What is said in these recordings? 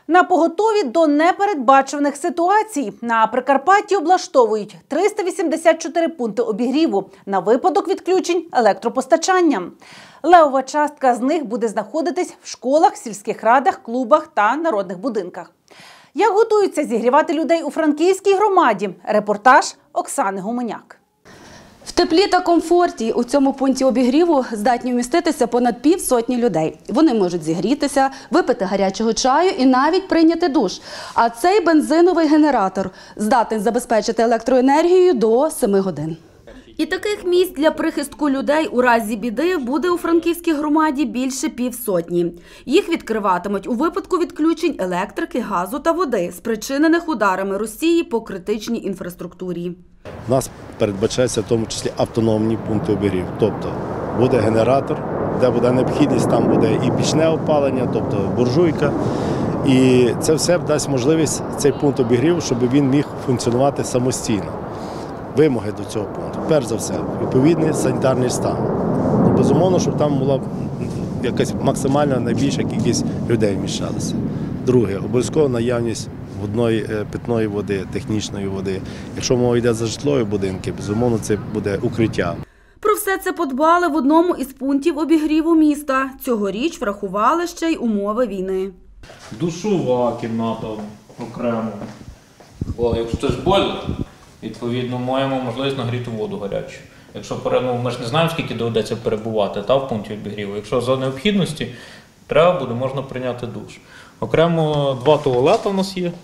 На поготові до непередбачуваних ситуацій. На Прикарпатті облаштовують 384 пункти обігріву на випадок відключень електропостачання. Левова частка з них буде знаходитись в школах, сільських радах, клубах та народних будинках. Як готуються зігрівати людей у Франківській громаді? Репортаж Оксани Гуменяк. В теплі та комфорті у цьому пункті обігріву здатні вміститися понад півсотні людей. Вони можуть зігрітися, випити гарячого чаю і навіть прийняти душ. А цей бензиновий генератор здатний забезпечити електроенергією до 7 годин. І таких місць для прихистку людей у разі біди буде у Франківській громаді більше півсотні. Їх відкриватимуть у випадку відключень електрики, газу та води, спричинених ударами Росії по критичній інфраструктурі. У нас передбачається в тому числі автономні пункти обігріву. Тобто буде генератор, де буде необхідність, там буде і пічне опалення, тобто буржуйка. І це все дасть можливість, цей пункт обігріву, щоб він міг функціонувати самостійно. Вимоги до цього пункту. Перш за все, відповідний санітарний стан. Безумовно, щоб там була якась максимальна найбільша кількість людей вміщалася. Друге, обов'язково наявність водної, питної води, технічної води. Якщо мова йде за житлові будинки, безумовно, це буде укриття. Про все це подбали в одному із пунктів обігріву міста. Цьогоріч врахували ще й умови війни. Душова кімната окремо. Якщо щось бойлер, відповідно, маємо можливість нагріти воду гарячу. Якщо ми ж не знаємо, скільки доведеться перебувати в пункті обігріву. Якщо за необхідності треба буде, можна прийняти душ. Окремо 2 туалети у нас є,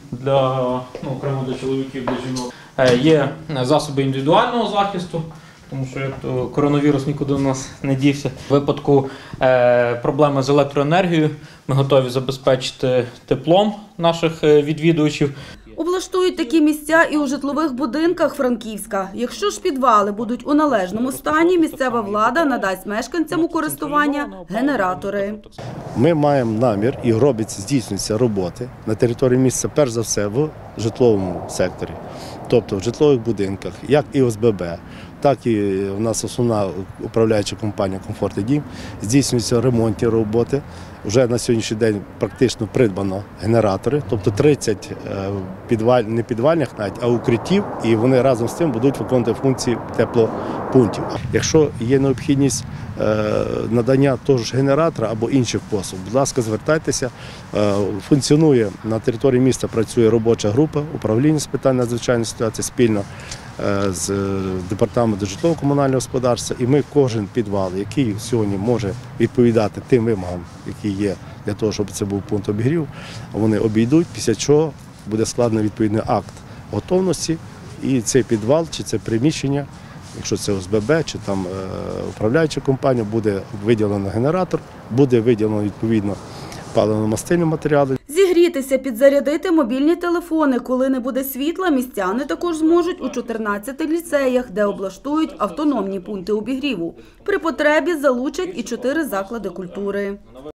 окремо для чоловіків, для жінок. Є засоби індивідуального захисту, тому що коронавірус нікуди у нас не дівся. В випадку проблеми з електроенергією ми готові забезпечити теплом наших відвідувачів. Облаштують такі місця і у житлових будинках Франківська. Якщо ж підвали будуть у належному стані, місцева влада надасть мешканцям у користування генератори. Ми маємо намір і здійснюються роботи на території міста, перш за все, в житловому секторі. Тобто в житлових будинках, як і ОСББ, так і в нас основна управляюча компанія «Комфорт і дім», здійснюються ремонтні роботи. Вже на сьогоднішній день практично придбано генератори, тобто 30 не підвальних навіть, а укриттів, і вони разом з тим будуть виконувати функції теплопунктів. Якщо є необхідність надання того ж генератора або інших послуг, будь ласка, звертайтеся. Функціонує на території міста, працює робоча група, управління з питань надзвичайної ситуації спільно з департаментом житлово-комунального господарства, і ми кожен підвал, який сьогодні може відповідати тим вимогам, які є для того, щоб це був пункт обігріву, вони обійдуть, після чого буде складено відповідний акт готовності, і цей підвал чи це приміщення, якщо це ОСББ чи там управляюча компанія, буде виділено генератор, буде виділено відповідно паливно-мастильні матеріали. Зігрітися, підзарядити мобільні телефони. Коли не буде світла, містяни також зможуть у 14 ліцеях, де облаштують автономні пункти обігріву. При потребі залучать і 4 заклади культури.